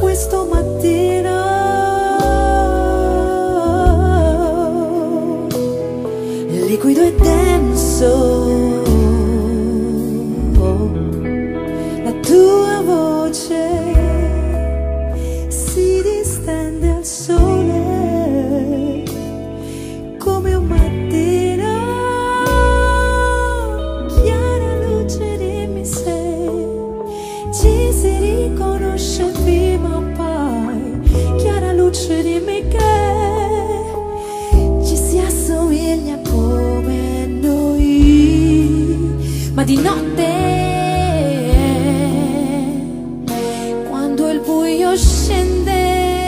questo mattino liquido e denso, la tua voce si distende al sole come un mattino, chiara luce, dimmi se ci si riconosce prima o poi, chiara luce, dimmi che ci si assomiglia come noi, ma di notte quando il buio scende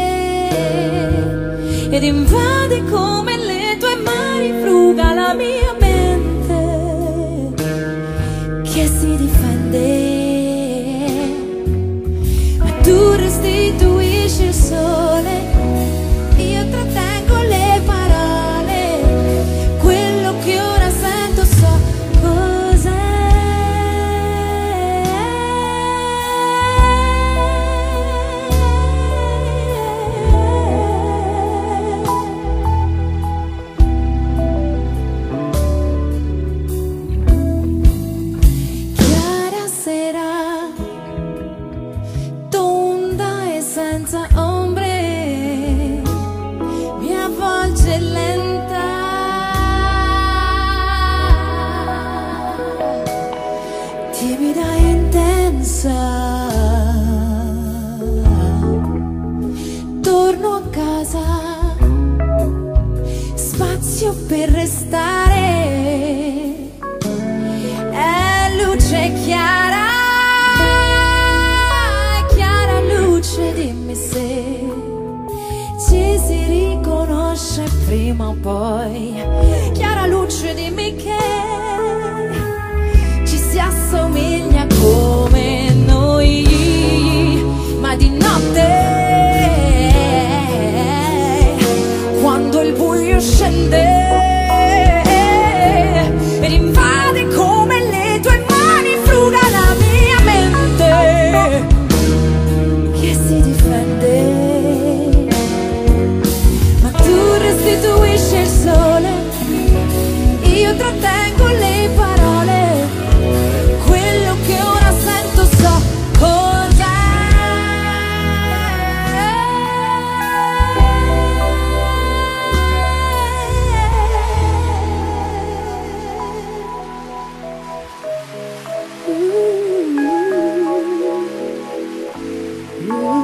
ed invade come le tue mani, fruga la mia mente che si difende, ma tu restituisci il sole, io trattengo le parole, quello che ora sento so cos'è. Chiara sera, tonda e senza ombre, mi avvolge lenta, timida e intensa. Torno a casa, spazio per restare, è luce chiara, chiara luce, dimmi se ci si riconosce prima o poi, chiara luce, dimmi che ci si assomiglia come noi, ma di notte quando il buio scende ed invade come le tue mani, fruga la mia mente che si difende, ma tu restituisci il sole, io trattengo le parole, quello che ora sento so cos'è. Ooh.